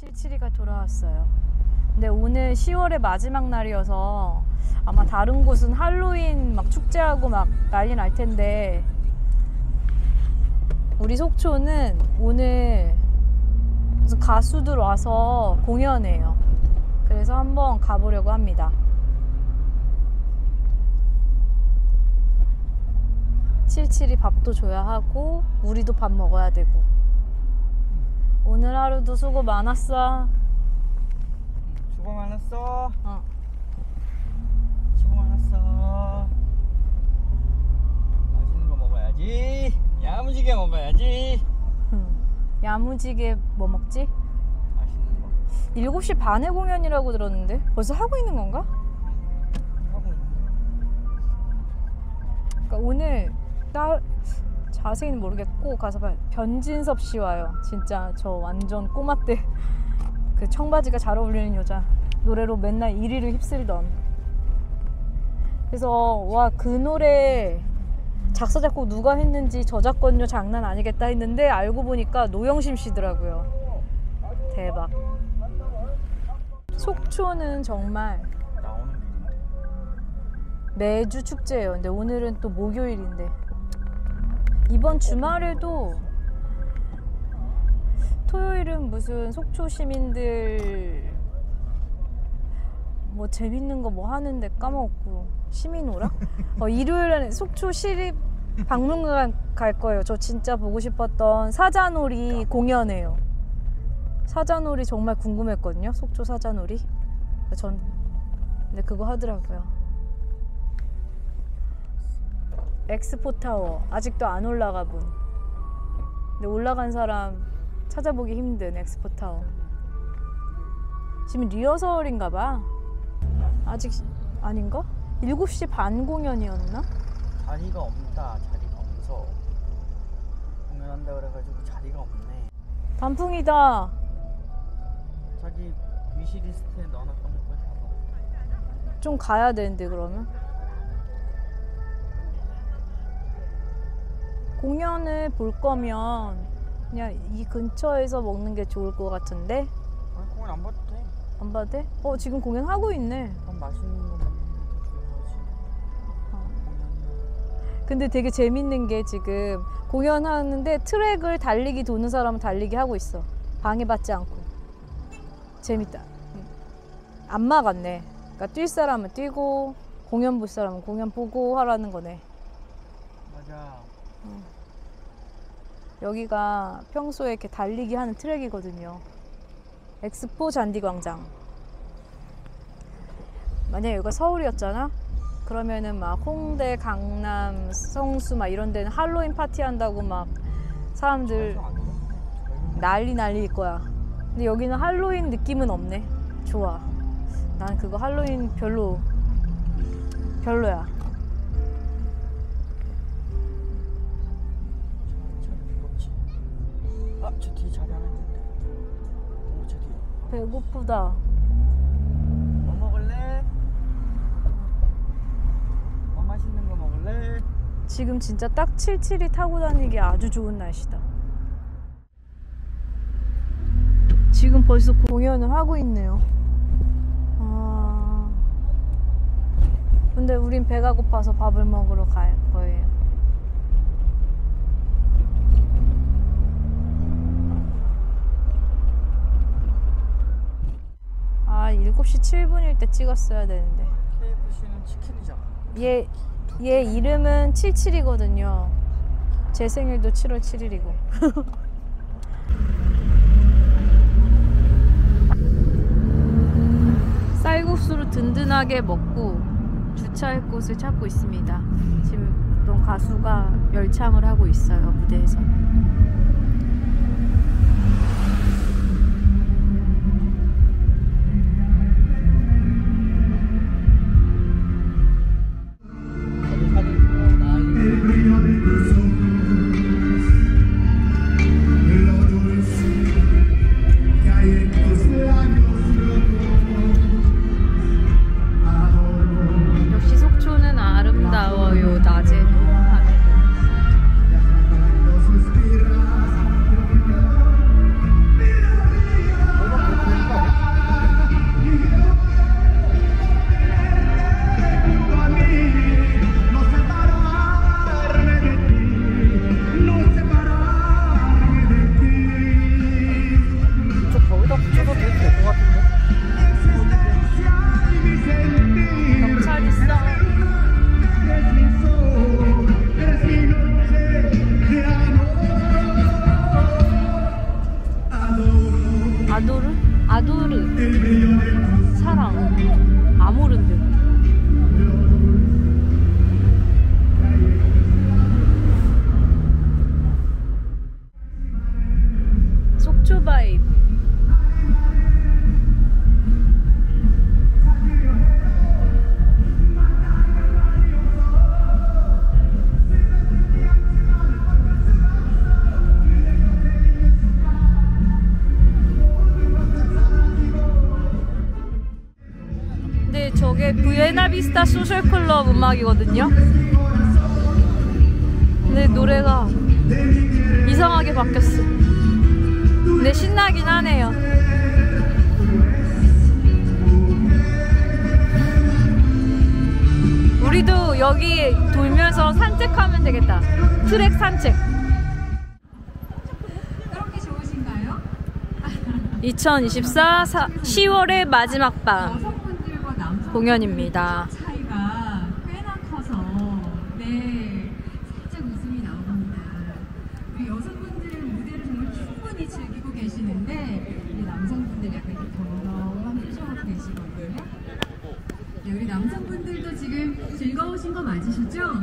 칠칠이가 돌아왔어요. 근데 오늘 10월의 마지막 날이어서 아마 다른 곳은 할로윈 막 축제하고 막 난리 날 텐데 우리 속초는 오늘 무슨 가수들 와서 공연해요. 그래서 한번 가보려고 합니다. 칠칠이 밥도 줘야 하고 우리도 밥 먹어야 되고. 오늘 하루도 수고 많았어. 수고 많았어. 어. 수고 많았어. 맛있는 거 먹어야지. 야무지게 먹어야지. 야무지게 뭐 먹지? 맛있는 거. 7시 반에 공연이라고 들었는데 벌써 하고 있는 건가? 하고 있는 그러니까 오늘 자세히는 모르겠고 가서 봐요. 변진섭 씨 와요. 진짜 저 완전 꼬마 때 그 청바지가 잘 어울리는 여자 노래로 맨날 1위를 휩쓸던. 그래서 와, 그 노래 작사 작곡 누가 했는지 저작권료 장난 아니겠다 했는데 알고 보니까 노영심 씨더라고요. 대박. 속초는 정말 나오는 길인데. 매주 축제예요. 근데 오늘은 또 목요일인데 이번 주말에도 토요일은 무슨 속초 시민들 뭐 재밌는 거 뭐 하는데 까먹었고 시민오락? 일요일에는 속초 시립 박물관 갈 거예요. 저 진짜 보고 싶었던 사자놀이 공연해요. 사자놀이 정말 궁금했거든요. 속초 사자놀이. 근데 그거 하더라고요. 엑스포타워 아직도 안 올라가 본. 근데 올라간 사람 찾아보기 힘든 엑스포타워. 지금 리허설인가 봐. 아직 아닌가? 7시 반 공연이었나? 자리가 없다. 자리가 없어. 공연한다 그래가지고 자리가 없네. 단풍이다. 자기 위시리스트에 넣어놨던 거 사봐. 좀 가야 되는데 그러면? 공연을 볼 거면 그냥 이 근처에서 먹는 게 좋을 것 같은데? 아니, 공연 안 봐도 돼. 안 봐도 돼? 지금 공연 하고 있네. 그럼 맛있는 거 먹는 게 중요하지. 근데 되게 재밌는 게 지금 공연하는데 트랙을 달리기 도는 사람은 달리기 하고 있어. 방해받지 않고. 재밌다. 안 막았네. 그러니까 뛸 사람은 뛰고 공연 볼 사람은 공연 보고 하라는 거네. 맞아. 여기가 평소에 이렇게 달리기 하는 트랙이거든요. 엑스포 잔디광장. 만약에 여기가 서울이었잖아? 그러면은 막 홍대, 강남, 성수 막 이런 데는 할로윈 파티 한다고 막 사람들 난리일 거야. 근데 여기는 할로윈 느낌은 없네. 좋아. 난 그거 할로윈 별로야. 아, 저 뒤에 자리 하나 있는데. 저 뒤에. 배고프다. 뭐 먹을래? 뭐 맛있는 거 먹을래? 지금 진짜 딱 칠칠이 타고 다니기 아주 좋은 날씨다. 지금 벌써 공연을 하고 있네요. 근데 우린 배가 고파서 밥을 먹으러 갈 거예요. 아, 7시 7분일 때 찍었어야 되는데. KFC는 치킨이잖아. 얘 이름은 77이거든요. 제 생일도 7월 7일이고. 쌀국수를 든든하게 먹고 주차할 곳을 찾고 있습니다. 지금 어떤 가수가 열창을 하고 있어요, 무대에서. 역시 속초는 아름다워요, 낮에도 밤에도. 아도르 사랑 아모른드. 속초 바이브. 네, 저게 부에나비스타 소셜클럽 음악이거든요. 근데 노래가 이상하게 바뀌었어. 근데 신나긴 하네요. 우리도 여기 돌면서 산책하면 되겠다. 트랙 산책. 그렇게 좋으신가요? 2024 10월의 마지막 밤 여성분들과 남성분들 공연입니다. 차이가 꽤나 커서 네 살짝 웃음이 나옵니다. 우리 여성분들 무대를 정말 충분히 즐기고 계시는데 우리 남성분들 약간 이렇게 경험한 표정으로 계시거든요. 네, 우리 남성분들도 지금 즐거우신 거 맞으시죠?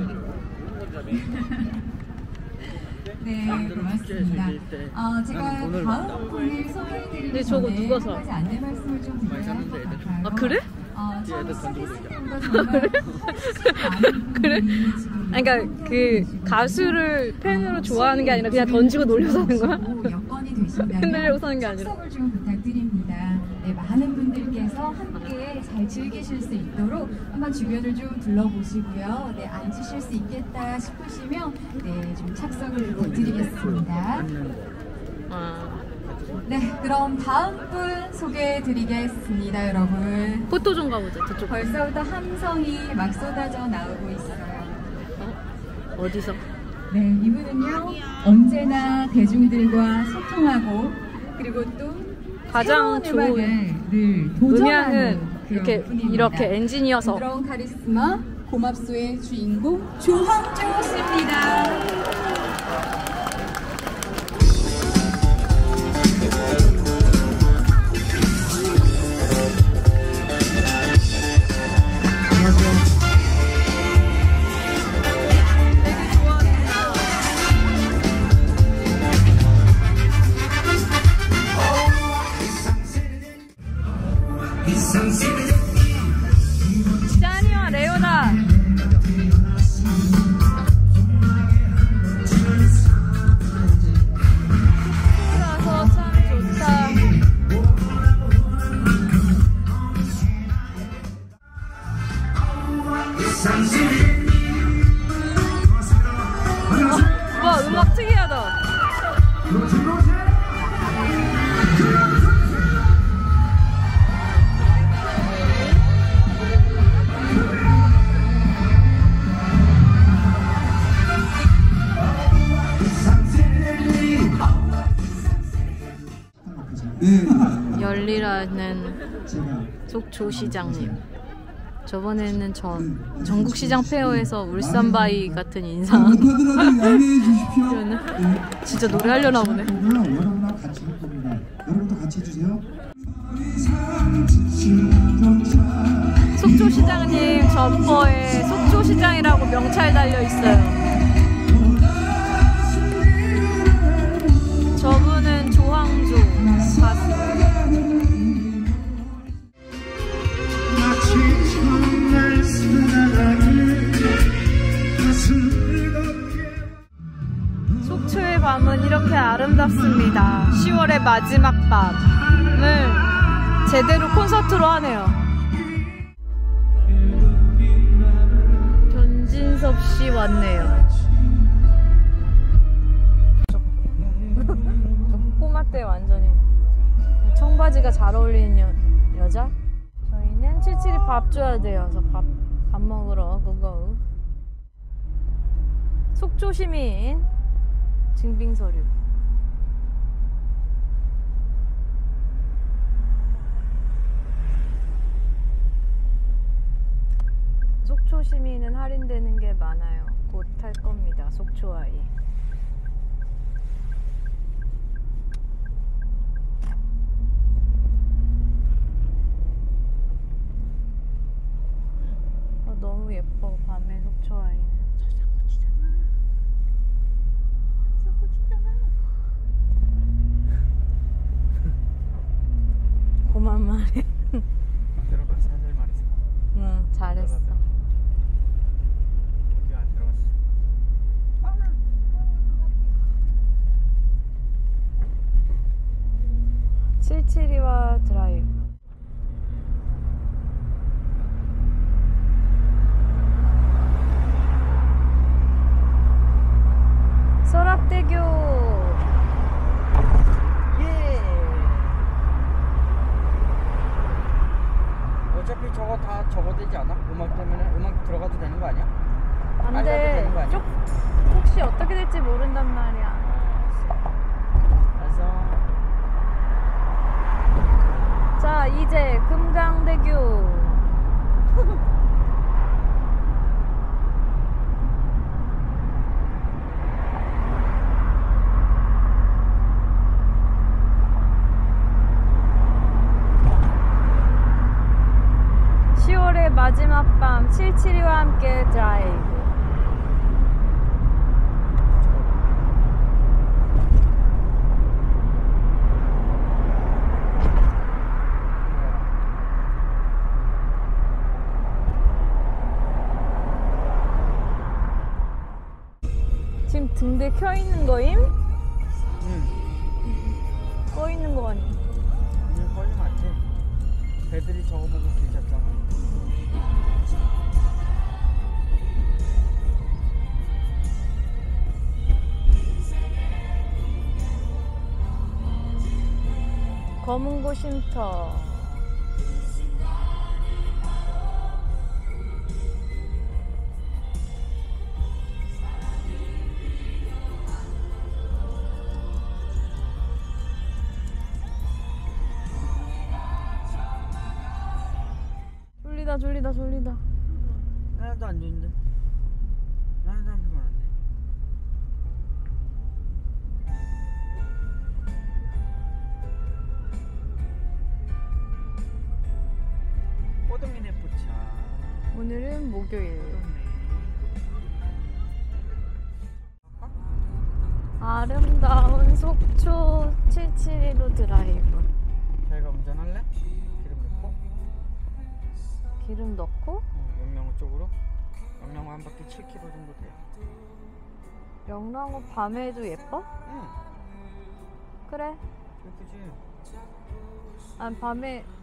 네, 고맙습니다. 제가 다음 분을 소개해드리기 근데 저거 전에 누가 한 사? 가지 안내 말씀을 좀 드려야 할 것 같아요. 아, 그래? 처음 시작했을 때보다 정말 많은 그래? 분들이 지금 아니, 그러니까 그 가수를 팬으로 좋아하는 게 아니라 그냥 던지고 놀려서 하는 거야? 여건이 되신다면 흔들려고 사는 게 아니라? 참석을 좀 부탁드립니다. 네, 많은 분들께서 함께 잘 즐기실 수 있도록 한번 주변을 좀 둘러보시고요. 네, 앉으실 수 있겠다 싶으시면 네, 좀 착석을 부탁드리겠습니다. 네, 그럼 다음 분 소개해드리겠습니다, 여러분. 포토 좀 가보자. 저쪽. 벌써부터 함성이 막 쏟아져 나오고 있어요. 어디서? 네, 이분은요 언제나 대중들과 소통하고 그리고 또 가장 새로운 좋은 음악을 늘 도전하는 음향은 그런 이렇게 분입니다. 이렇게 엔지니어서. 부드러운 카리스마 고맙소의 주인공 조항조 씨입니다. 짠이와 레오나. 그래서 참 좋다. 와, 음악 특이하다. 열리라는 속초시장님. 저번에는 전국시장 페어에서 울산바이 같은 인사. 못하더라도 양해해 주십시오. 진짜 노래하려나 보네. 여러분하고 같이 할 겁니다. 여러분도 같이 해주세요. 속초시장님 점퍼에 속초시장이라고 명찰 달려 있어요. 저분은 조항조 가수. 속초의 밤은 이렇게 아름답습니다. 10월의 마지막 밤을 제대로 콘서트로 하네요. 변진섭 씨 왔네요. 저 꼬마 때 완전히 청바지가 잘 어울리는 여자? 저희는 칠칠이 밥 줘야 돼요. 그래서 밥 먹으러 그거. 속초 시민 증빙 서류. 속초 시민은 할인되는 게 많아요. 곧 탈 겁니다. 속초 아이. 말이야. 들어가 살살 말했어. 응, 잘했어. 어디 안 들어갔어. 칠칠이와 드라이브. 설악대교. 예. 어차피 저거 다 저거 되지 않아? 음악 때문에 음악 들어가도 되는 거 아니야? 안 빨라도 돼. 되는 거 아니야? 혹시 어떻게 될지 모른단 말이야. 알았어. 자, 이제 금강대교. (10월의) 마지막 밤 772와 함께 드라이브. 지금 등대 켜 있는 거임? 응. 꺼 있는 거 아니? 이제 걸리면 안 돼. 배들이 저거 보고 길 잡잖아. 검은고 쉼터. 졸리다. 하나도 안 좋은데. 하나도 안 피곤한데. 꼬동이네 포차. 오늘은 목요일. 아름다운 속초 772로 드라이브. 자기가 운전할래? 기름 넣고? 기름 넣고 영랑호 쪽으로? 영랑호 한 바퀴 7km 정도 돼. 영랑호 밤에도 예뻐? 응, 그래. 예쁘지? 아, 밤에